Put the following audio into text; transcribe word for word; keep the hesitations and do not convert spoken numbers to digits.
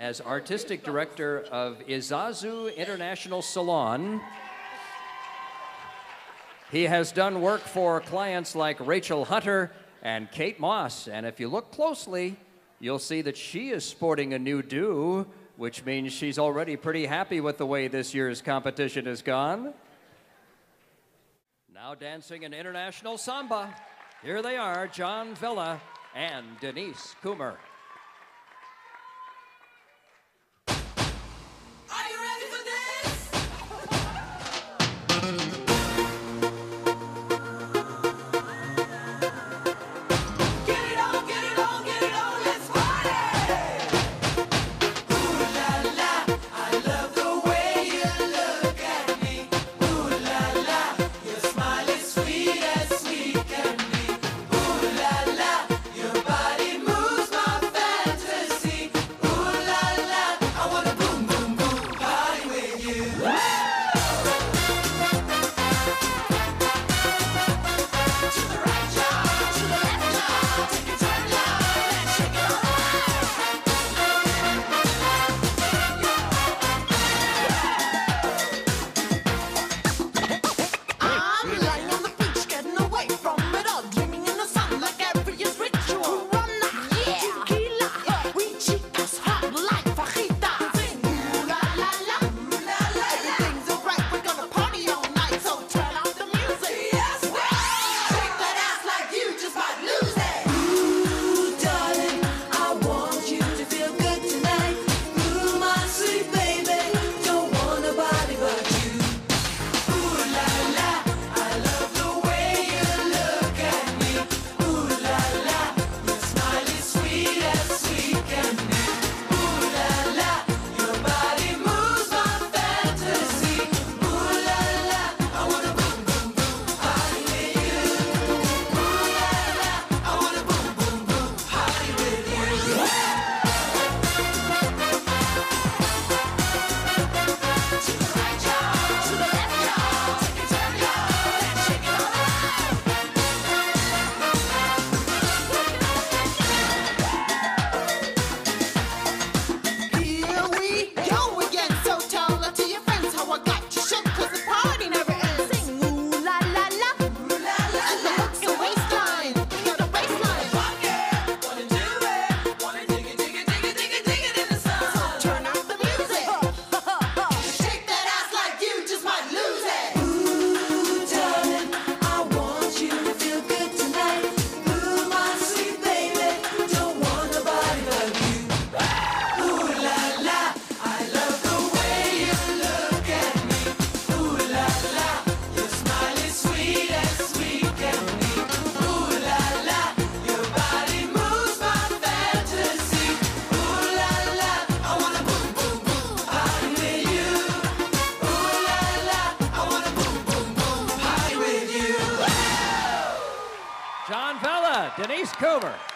As artistic director of Izazu International Salon, he has done work for clients like Rachel Hunter and Kate Moss. And if you look closely, you'll see that she is sporting a new do, which means she's already pretty happy with the way this year's competition has gone. Now dancing an international samba, here they are, John Vella and Denise Kumer. John Vella, Denise Kumer.